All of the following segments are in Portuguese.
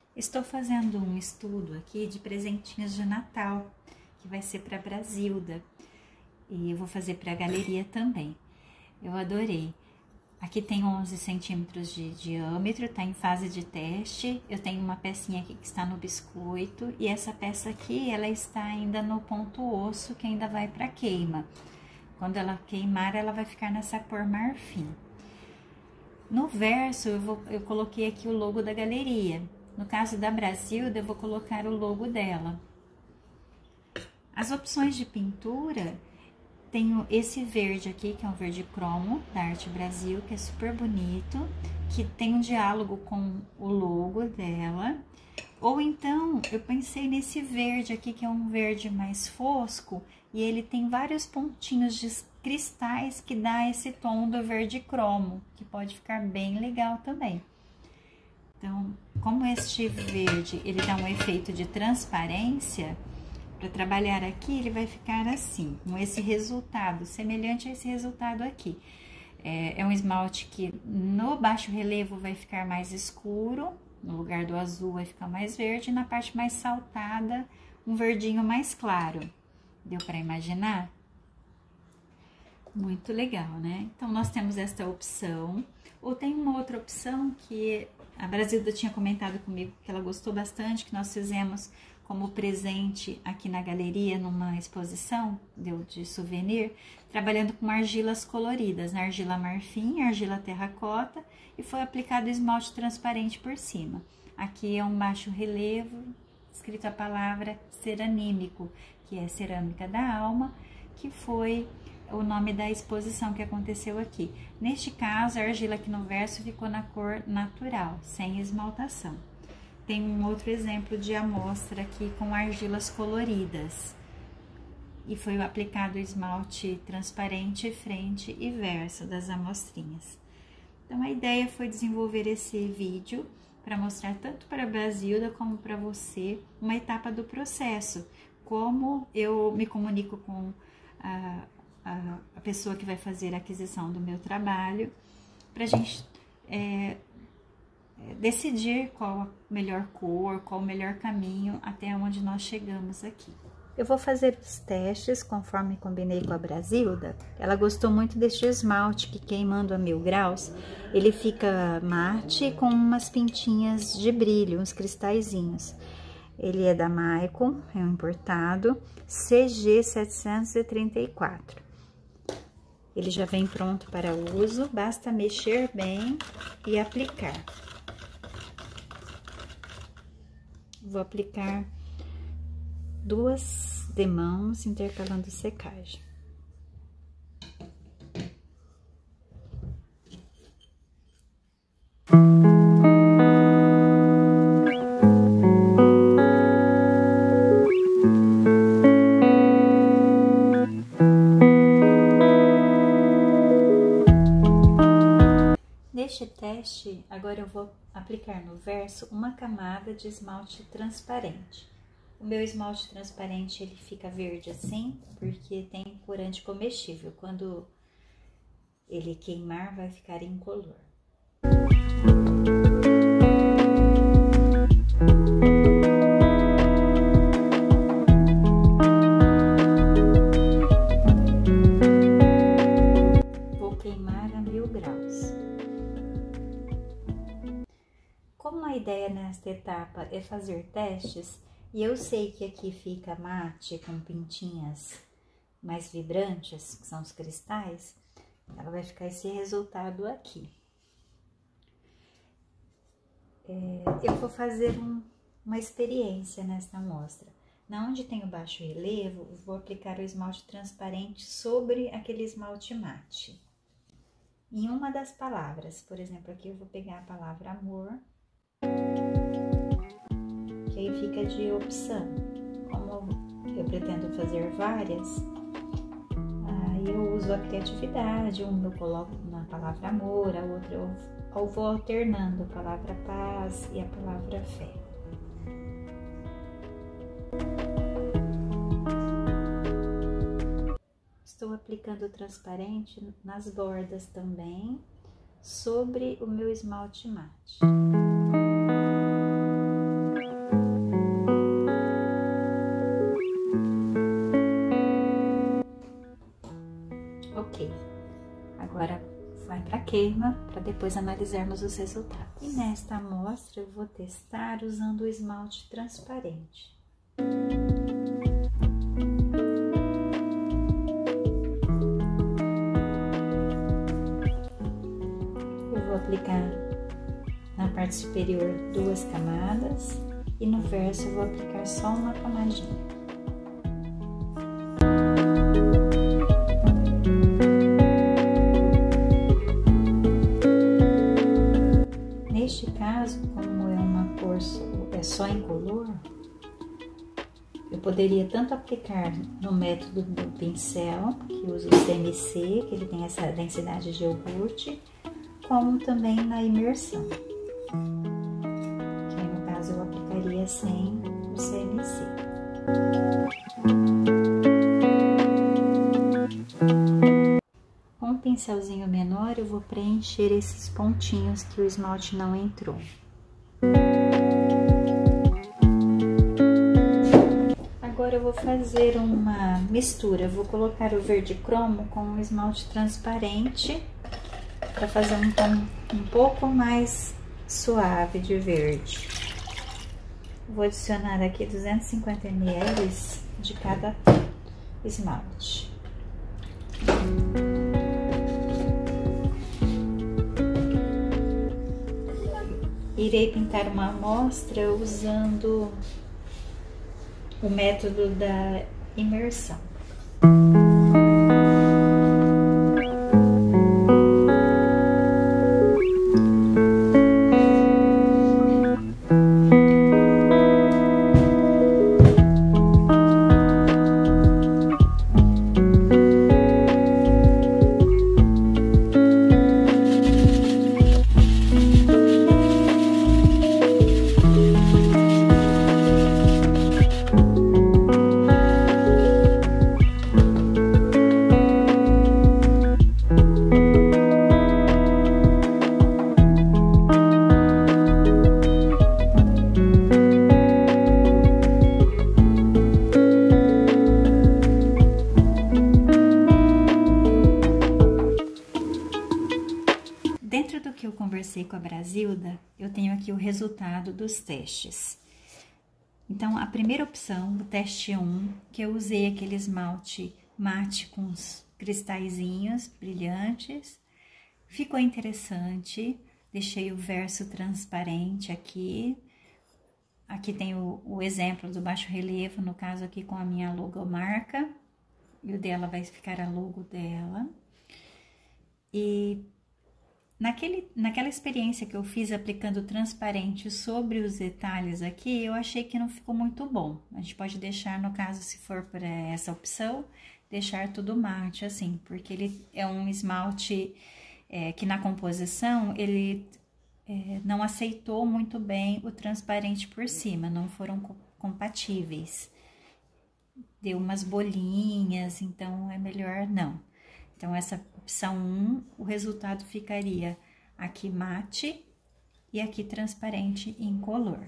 Estou fazendo um estudo aqui de presentinhos de Natal, que vai ser para a Brasilda, e eu vou fazer para a galeria também. Eu adorei. Aqui tem 11 centímetros de diâmetro, está em fase de teste. Eu tenho uma pecinha aqui que está no biscoito, e essa peça aqui, ela está ainda no ponto osso, que ainda vai para queima. Quando ela queimar, ela vai ficar nessa cor marfim. No verso, eu coloquei aqui o logo da galeria. No caso da Brasilda, eu vou colocar o logo dela. As opções de pintura, tenho esse verde aqui, que é um verde cromo, da Arte Brasil, que é super bonito, que tem um diálogo com o logo dela. Ou então, eu pensei nesse verde aqui, que é um verde mais fosco, e ele tem vários pontinhos de cristais que dá esse tom do verde cromo, que pode ficar bem legal também. Então, como este verde, ele dá um efeito de transparência, para trabalhar aqui, ele vai ficar assim, com esse resultado, semelhante a esse resultado aqui. É um esmalte que no baixo relevo vai ficar mais escuro, no lugar do azul vai ficar mais verde, e na parte mais saltada, um verdinho mais claro. Deu para imaginar? Muito legal, né? Então, nós temos esta opção. Ou tem uma outra opção que a Brasilda tinha comentado comigo que ela gostou bastante, que nós fizemos como presente aqui na galeria, numa exposição de souvenir, trabalhando com argilas coloridas, né? Argila marfim, argila terracota, e foi aplicado esmalte transparente por cima. Aqui é um baixo relevo, escrito a palavra ceranímico, que é cerâmica da alma, que foi o nome da exposição que aconteceu aqui. Neste caso, a argila aqui no verso ficou na cor natural, sem esmaltação. Tem um outro exemplo de amostra aqui com argilas coloridas. E foi aplicado o esmalte transparente frente e verso das amostrinhas. Então, a ideia foi desenvolver esse vídeo para mostrar tanto para a Brasilda como para você uma etapa do processo. Como eu me comunico com a pessoa que vai fazer a aquisição do meu trabalho, para a gente decidir qual a melhor cor, qual o melhor caminho até onde nós chegamos aqui. Eu vou fazer os testes conforme combinei com a Brasilda. Ela gostou muito deste esmalte que, queimando a 1000 graus, ele fica mate com umas pintinhas de brilho, uns cristalzinhos. Ele é da Maicon, é um importado, CG 734. Ele já vem pronto para uso, basta mexer bem e aplicar. Vou aplicar 2 demãos, intercalando secagem. Neste teste, agora eu vou aplicar no verso uma camada de esmalte transparente. O meu esmalte transparente, ele fica verde assim, porque tem corante comestível. Quando ele queimar, vai ficar incolor. Vou queimar a 1000 graus. Como a ideia nesta etapa é fazer testes, e eu sei que aqui fica mate com pintinhas mais vibrantes, que são os cristais, ela vai ficar esse resultado aqui. Eu vou fazer uma experiência nesta amostra. Na onde tem o baixo relevo, eu vou aplicar o esmalte transparente sobre aquele esmalte mate. Em uma das palavras, por exemplo, aqui eu vou pegar a palavra amor, que aí fica de opção. Como eu pretendo fazer várias, aí eu uso a criatividade. Uma eu coloco na palavra amor, a outra eu vou alternando a palavra paz e a palavra fé. Estou aplicando o transparente nas bordas também, sobre o meu esmalte mate. queima, para depois analisarmos os resultados. E nesta amostra eu vou testar usando o esmalte transparente. Eu vou aplicar na parte superior 2 camadas e no verso eu vou aplicar só uma camadinha. Neste caso, como é uma cor só incolor, eu poderia tanto aplicar no método do pincel, que usa o CMC, que ele tem essa densidade de iogurte, como também na imersão, que aí no caso eu aplicaria sem o CMC. Com um pincelzinho menor eu vou preencher esses pontinhos que o esmalte não entrou. Agora eu vou fazer uma mistura, eu vou colocar o verde cromo com o esmalte transparente para fazer um tom um pouco mais suave de verde. Vou adicionar aqui 250 ml de cada esmalte. Irei pintar uma amostra usando o método da imersão. Dentro do que eu conversei com a Brasilda, eu tenho aqui o resultado dos testes. Então, a primeira opção, o teste 1, que eu usei aquele esmalte mate com os cristalzinhos brilhantes, ficou interessante. Deixei o verso transparente aqui. Aqui tem o exemplo do baixo relevo, no caso aqui com a minha logomarca. E o dela vai ficar a logo dela. E naquela experiência que eu fiz aplicando transparente sobre os detalhes aqui, eu achei que não ficou muito bom. A gente pode deixar, no caso, se for para essa opção, deixar tudo mate, assim, porque ele é um esmalte que na composição, ele não aceitou muito bem o transparente por cima, não foram compatíveis. Deu umas bolinhas, então é melhor não. Então, essa opção 1, o resultado ficaria aqui mate e aqui transparente incolor.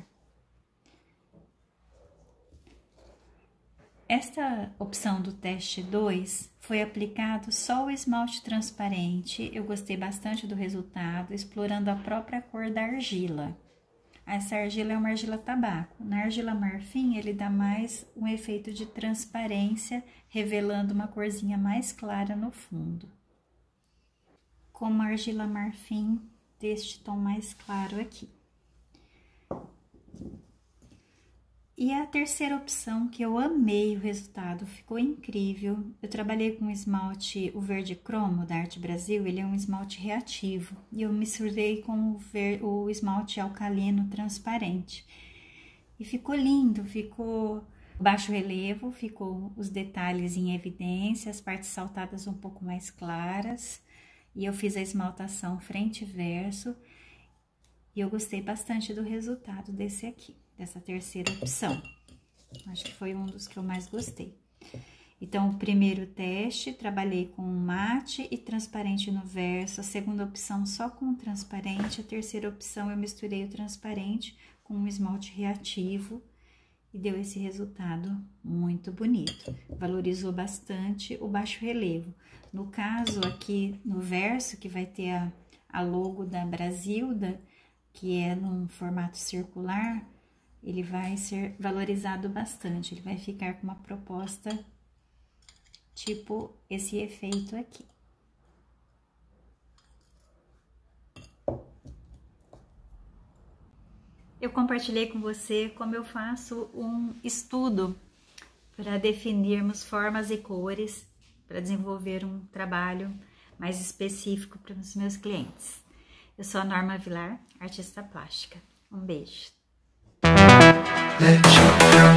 Esta opção do teste 2 foi aplicado só o esmalte transparente. Eu gostei bastante do resultado, explorando a própria cor da argila. Essa argila é uma argila tabaco. Na argila marfim, ele dá mais um efeito de transparência, revelando uma corzinha mais clara no fundo. Com uma argila marfim deste tom mais claro aqui. E a terceira opção, que eu amei o resultado, ficou incrível. Eu trabalhei com esmalte, o verde cromo da Arte Brasil, ele é um esmalte reativo. E eu misturei com o esmalte alcalino transparente. E ficou lindo, ficou baixo relevo, ficou os detalhes em evidência, as partes saltadas um pouco mais claras. E eu fiz a esmaltação frente e verso. E eu gostei bastante do resultado desse aqui. Dessa terceira opção. Acho que foi um dos que eu mais gostei. Então, o primeiro teste, trabalhei com mate e transparente no verso. A segunda opção, só com transparente. A terceira opção, eu misturei o transparente com um esmalte reativo. E deu esse resultado muito bonito. Valorizou bastante o baixo relevo. No caso, aqui no verso, que vai ter a logo da Brasilda, que é num formato circular, ele vai ser valorizado bastante. Ele vai ficar com uma proposta tipo esse efeito aqui. Eu compartilhei com você como eu faço um estudo para definirmos formas e cores, para desenvolver um trabalho mais específico para os meus clientes. Eu sou a Norma Vilar, artista plástica. Um beijo.